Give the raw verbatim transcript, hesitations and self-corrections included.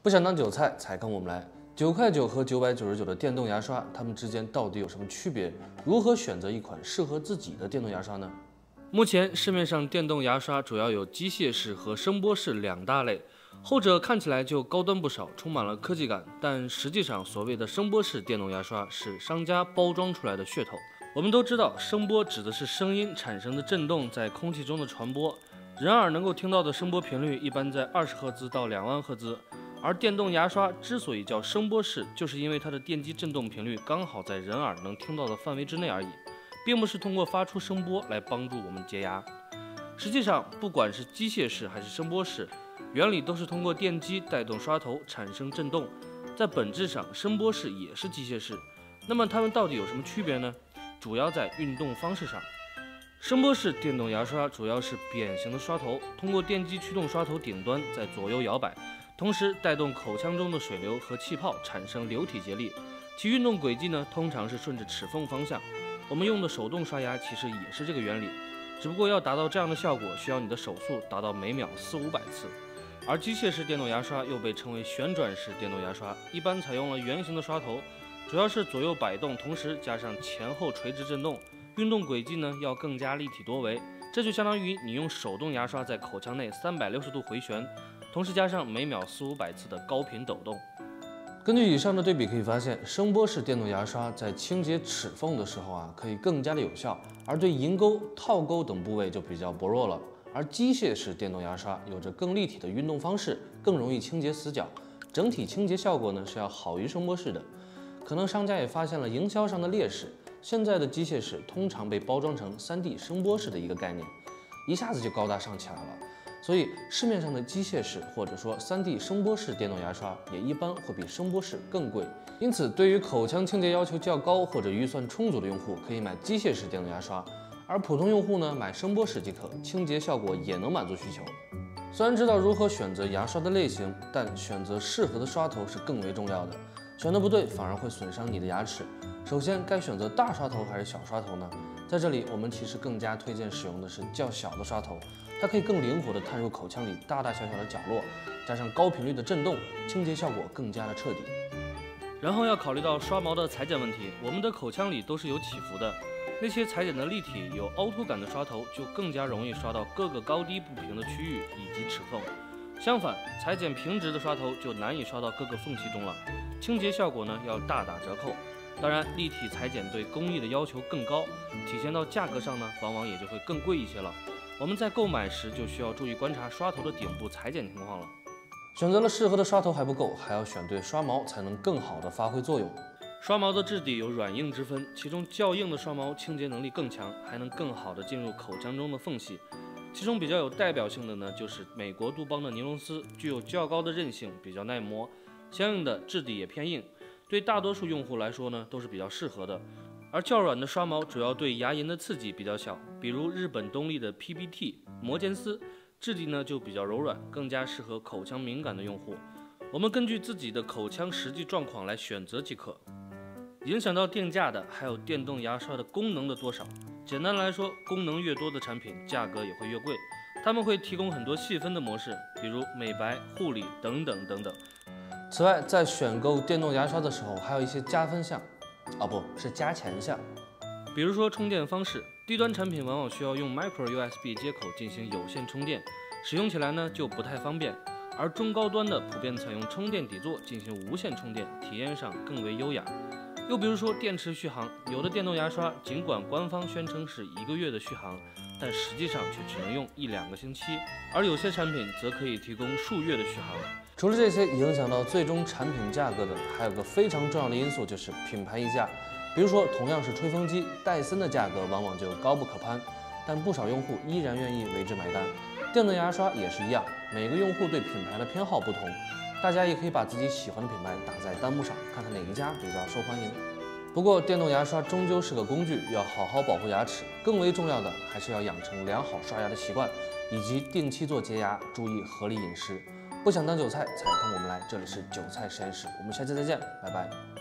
不想当韭菜，踩坑我们来。九块九和九百九十九的电动牙刷，它们之间到底有什么区别？如何选择一款适合自己的电动牙刷呢？ 目前市面上电动牙刷主要有机械式和声波式两大类，后者看起来就高端不少，充满了科技感。但实际上，所谓的声波式电动牙刷是商家包装出来的噱头。我们都知道，声波指的是声音产生的振动在空气中的传播，人耳能够听到的声波频率一般在二十赫兹到两万赫兹。而电动牙刷之所以叫声波式，就是因为它的电机振动频率刚好在人耳能听到的范围之内而已，并不是通过发出声波来帮助我们洁牙。实际上，不管是机械式还是声波式，原理都是通过电机带动刷头产生振动。在本质上，声波式也是机械式。那么它们到底有什么区别呢？主要在运动方式上。声波式电动牙刷主要是扁形的刷头，通过电机驱动刷头顶端在左右摇摆，同时带动口腔中的水流和气泡产生流体接力。其运动轨迹呢，通常是顺着齿缝方向。我们用的手动刷牙其实也是这个原理，只不过要达到这样的效果，需要你的手速达到每秒四五百次。而机械式电动牙刷又被称为旋转式电动牙刷，一般采用了圆形的刷头，主要是左右摆动，同时加上前后垂直振动，运动轨迹呢要更加立体多维。这就相当于你用手动牙刷在口腔内三百六十度回旋，同时加上每秒四五百次的高频抖动。 根据以上的对比可以发现，声波式电动牙刷在清洁齿缝的时候啊，可以更加的有效，而对龈沟、套沟等部位就比较薄弱了。而机械式电动牙刷有着更立体的运动方式，更容易清洁死角，整体清洁效果呢是要好于声波式的。可能商家也发现了营销上的劣势，现在的机械式通常被包装成 三 D 声波式的一个概念，一下子就高大上起来了。所以市面上的机械式或者说 三 D 声波式电动牙刷也一般会比声波式更贵。因此，对于口腔清洁要求较高或者预算充足的用户，可以买机械式电动牙刷；而普通用户呢，买声波式即可，清洁效果也能满足需求。虽然知道如何选择牙刷的类型，但选择适合的刷头是更为重要的。选得不对，反而会损伤你的牙齿。首先，该选择大刷头还是小刷头呢？在这里，我们其实更加推荐使用的是较小的刷头，它可以更灵活地探入口腔里大大小小的角落，加上高频率的震动，清洁效果更加的彻底。 然后要考虑到刷毛的裁剪问题，我们的口腔里都是有起伏的，那些裁剪的立体、有凹凸感的刷头就更加容易刷到各个高低不平的区域以及齿缝。相反，裁剪平直的刷头就难以刷到各个缝隙中了，清洁效果呢要大打折扣。当然，立体裁剪对工艺的要求更高，体现到价格上呢，往往也就会更贵一些了。我们在购买时就需要注意观察刷头的顶部裁剪情况了。 选择了适合的刷头还不够，还要选对刷毛，才能更好的发挥作用。 刷毛的质地有软硬之分，其中较硬的刷毛清洁能力更强，还能更好的进入口腔中的缝隙。其中比较有代表性的呢，就是美国杜邦的尼龙丝，具有较高的韧性，比较耐磨，相应的质地也偏硬，对大多数用户来说呢都是比较适合的。而较软的刷毛主要对牙龈的刺激比较小，比如日本东丽的 P B T 摩肩丝，质地呢就比较柔软，更加适合口腔敏感的用户。我们根据自己的口腔实际状况来选择即可。影响到定价的还有电动牙刷的功能的多少。简单来说，功能越多的产品价格也会越贵。他们会提供很多细分的模式，比如美白、护理等等等等。 此外，在选购电动牙刷的时候，还有一些加分项，啊不是加钱项。 比如说充电方式，低端产品往往需要用 micro U S B 接口进行有线充电，使用起来呢就不太方便。而中高端的普遍采用充电底座进行无线充电，体验上更为优雅。又比如说电池续航，有的电动牙刷尽管官方宣称是一个月的续航，但实际上却只能用一两个星期，而有些产品则可以提供数月的续航。 除了这些影响到最终产品价格的，还有个非常重要的因素，就是品牌溢价。比如说，同样是吹风机，戴森的价格往往就高不可攀，但不少用户依然愿意为之买单。电动牙刷也是一样，每个用户对品牌的偏好不同。大家也可以把自己喜欢的品牌打在弹幕上，看看哪一家比较受欢迎。不过，电动牙刷终究是个工具，要好好保护牙齿。更为重要的，还是要养成良好刷牙的习惯，以及定期做洁牙，注意合理饮食。不想当韭菜，踩坑我们来，这里是韭菜实验室，我们下期再见，拜拜。